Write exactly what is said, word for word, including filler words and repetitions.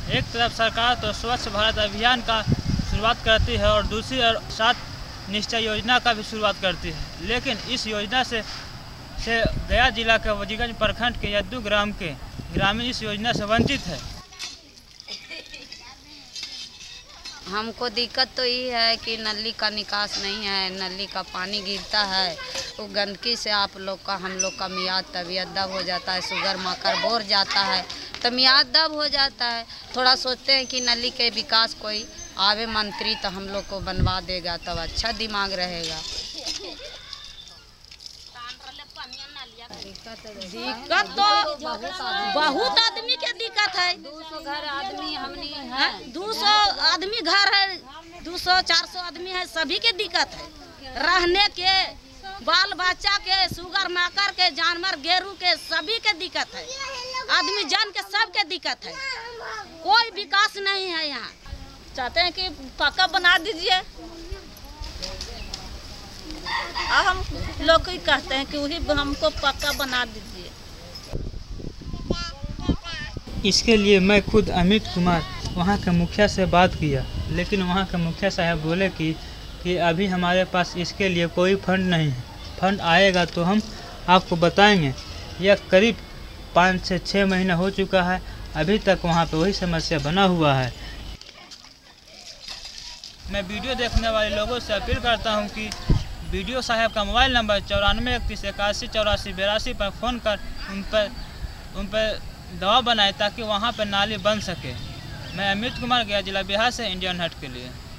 एक तरफ सरकार तो स्वच्छ भारत अभियान का शुरुआत करती है और दूसरी ओर सात निश्चय योजना का भी शुरुआत करती है, लेकिन इस योजना से से गया जिला के वजीगंज प्रखंड के यद्दू ग्राम के ग्रामीण इस योजना से वंचित है। हमको दिक्कत तो ये है कि नली का निकास नहीं है, नली का पानी गिरता है, वो गंदगी से आप लोग का हम लोग का मियाद तबीयत दब हो जाता है, शुगर माकर बोर जाता है तो मियाद दब हो जाता है। थोड़ा सोचते हैं कि नली के विकास कोई आवे मंत्री तो हम लोग को बनवा देगा तब अच्छा दिमाग रहेगा। दिक्कत तो बहुत आदमी के दिक्कत है। दो सौ घर आदमी हमनी है, दो सौ आदमी घर है, दो सौ चार सौ आदमी है, सभी के दिक्कत है। रहने के, बाल बच्चा के, शुगर माकर के, जानवर गेरू के, सभी के दिक्कत है। आदमी जान के सब के दिक्कत है, कोई विकास नहीं है यहाँ। चाहते हैं कि पक्का बना दीजिए। अब हम लोग ही कहते हैं कि वही हमको पक्का बना दीजिए। इसके लिए मैं खुद अमित कुमार वहाँ के मुखिया से बात किया, लेकिन वहाँ के मुखिया साहब बोले कि कि अभी हमारे पास इसके लिए कोई फंड नहीं है, फंड आएगा तो हम आपको बताएंगे। यह करीब पाँच से छः महीना हो चुका है, अभी तक वहाँ पे वही समस्या बना हुआ है। मैं वीडियो देखने वाले लोगों से अपील करता हूँ कि वीडियो साहब का मोबाइल नंबर चौरानवे इकतीस इक्यासी चौरासी बिरासी पर फ़ोन कर उन पर उन पर दबाव बनाए ताकि वहाँ पर नाली बन सके। मैं अमित कुमार गया जिला बिहार से इंडियन हट के लिए।